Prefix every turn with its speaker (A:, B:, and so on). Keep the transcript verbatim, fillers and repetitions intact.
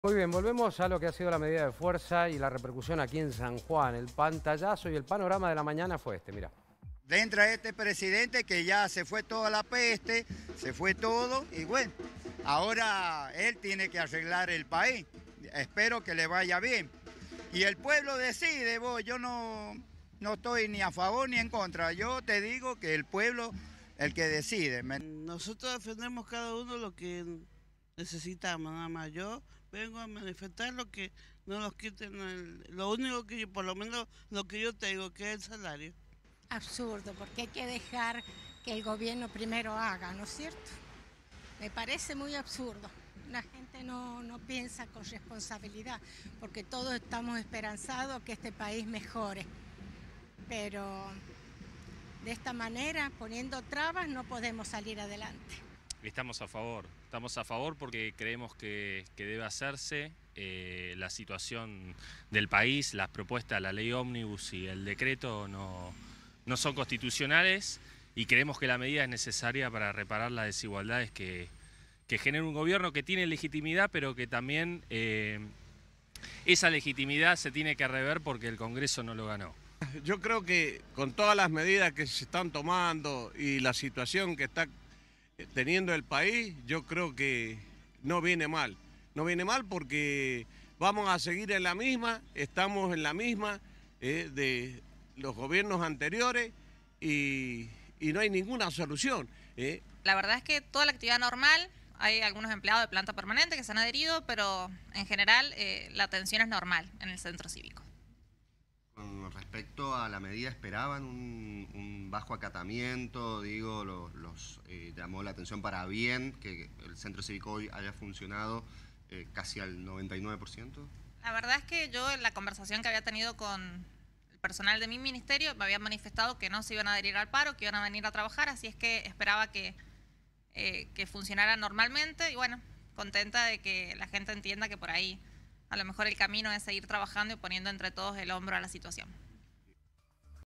A: Muy bien, volvemos a lo que ha sido la medida de fuerza y la repercusión aquí en San Juan. El pantallazo y el panorama de la mañana fue este, mira.
B: Entra este presidente que ya se fue toda la peste, se fue todo y bueno, ahora él tiene que arreglar el país. Espero que le vaya bien. Y el pueblo decide, vos, yo no, no estoy ni a favor ni en contra. Yo te digo que el pueblo el que decide.
C: Nosotros defendemos cada uno lo que necesitamos, nada más. Yo vengo a manifestar lo que no nos quiten, el, lo único que yo, por lo menos lo que yo tengo, que es el salario.
D: Absurdo, porque hay que dejar que el gobierno primero haga, ¿no es cierto? Me parece muy absurdo. La gente no, no piensa con responsabilidad, porque todos estamos esperanzados que este país mejore. Pero de esta manera, poniendo trabas, no podemos salir adelante.
E: Estamos a favor, estamos a favor porque creemos que, que debe hacerse. Eh, la situación del país, las propuestas, la ley ómnibus y el decreto no, no son constitucionales y creemos que la medida es necesaria para reparar las desigualdades que, que genera un gobierno que tiene legitimidad, pero que también eh, esa legitimidad se tiene que rever porque el Congreso no lo ganó.
F: Yo creo que con todas las medidas que se están tomando y la situación que está teniendo el país, yo creo que no viene mal. No viene mal porque vamos a seguir en la misma, estamos en la misma eh, de los gobiernos anteriores y, y no hay ninguna solución. Eh.
G: La verdad es que toda la actividad normal, hay algunos empleados de planta permanente que se han adherido, pero en general eh, la atención es normal en el centro cívico.
H: Con respecto a la medida, ¿esperaban un, un bajo acatamiento? Digo, los, los eh, llamó la atención para bien que el centro cívico hoy haya funcionado eh, casi al noventa y nueve por ciento.
G: La verdad es que yo en la conversación que había tenido con el personal de mi ministerio me habían manifestado que no se iban a adherir al paro, que iban a venir a trabajar, así es que esperaba que, eh, que funcionara normalmente y bueno, contenta de que la gente entienda que por ahí a lo mejor el camino es seguir trabajando y poniendo entre todos el hombro a la situación.